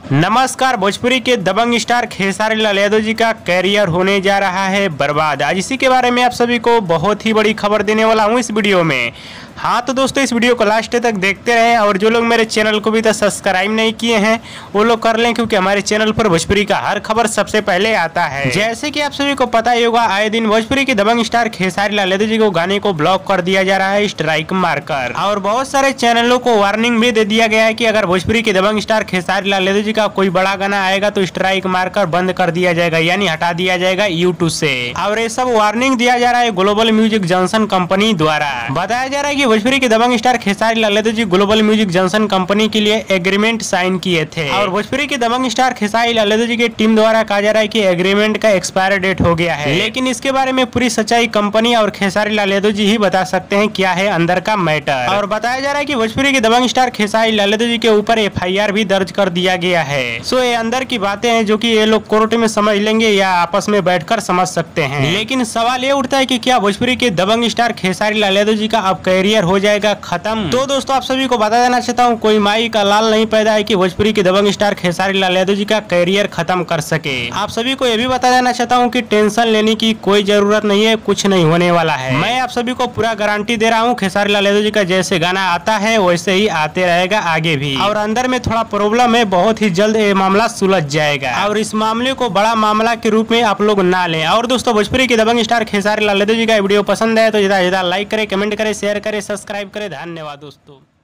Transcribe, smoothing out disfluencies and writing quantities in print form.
नमस्कार। भोजपुरी के दबंग स्टार खेसारी लाल यादव जी का कैरियर होने जा रहा है बर्बाद। आज इसी के बारे में आप सभी को बहुत ही बड़ी खबर देने वाला हूं इस वीडियो में। हाँ तो दोस्तों, इस वीडियो को लास्ट तक देखते रहें और जो लोग मेरे चैनल को भी तक सब्सक्राइब नहीं किए हैं वो लोग कर लें, क्योंकि हमारे चैनल पर भोजपुरी का हर खबर सबसे पहले आता है। जैसे कि आप सभी को पता ही होगा, आए दिन भोजपुरी के दबंग स्टार खेसारी लाल यादव जी को गाने को ब्लॉक कर दिया जा रहा है स्ट्राइक मारकर, और बहुत सारे चैनलों को वार्निंग भी दे दिया गया है कि अगर भोजपुरी के दबंग स्टार खेसारी लाल यादव जी का कोई बड़ा गाना आएगा तो स्ट्राइक मारकर बंद कर दिया जाएगा, यानी हटा दिया जाएगा यूट्यूब से। और ये सब वार्निंग दिया जा रहा है ग्लोबल म्यूजिक जंक्शन कंपनी द्वारा। बताया जा रहा है कि भोजपुरी के दबंग star Khesari Lal Yadav ji Global Music Junction company के लिए एग्रीमेंट साइन किए थे, और भोजपुरी के दबंग स्टार खेसारी लाल यादव जी की टीम द्वारा कहा जा रहा है कि एग्रीमेंट का एक्सपायर डेट हो गया है। लेकिन इसके बारे में पूरी सच्चाई कंपनी और खेसारी लाल यादव जी ही बता सकते हैं क्या है अंदर का मैटर। और बताया जा रहा है कि भोजपुरी के दबंग स्टार खेसारी लाल यादव जी के ऊपर FIR भी दर्ज कर दिया गया है। सो ये अंदर की बातें हैं जो कि ये लोग कोर्ट में समझ लेंगे या आपस में बैठकर समझ सकते हैं। लेकिन सवाल ये उठता है कि क्या भोजपुरी के दबंग स्टार खेसारी लाल यादव जी का अब कैरियर हो जाएगा खत्म। तो दोस्तों, आप सभी को बता देना चाहता हूँ, कोई माई का लाल नहीं पैदा है कि भोजपुरी के दबंग स्टार खेसारी लाल यादव जी का कैरियर खत्म कर सके। आप सभी को यह भी बता देना चाहता हूँ कि टेंशन लेने की कोई जरूरत नहीं है, कुछ नहीं होने वाला है। मैं आप सभी को पूरा गारंटी दे रहा हूँ, खेसारी लाल यादव जी का जैसे गाना आता है वैसे ही आते रहेगा आगे भी। और अंदर में थोड़ा प्रॉब्लम है, बहुत ही जल्द ये मामला सुलझ जाएगा, और इस मामले को बड़ा मामला के रूप में आप लोग ना लें। और दोस्तों, भोजपुरी के दबंग स्टार खेसारी लाल यादव जी का वीडियो पसंद है तो ज्यादा लाइक करें, कमेंट करें, शेयर करें, सब्सक्राइब करें। धन्यवाद दोस्तों।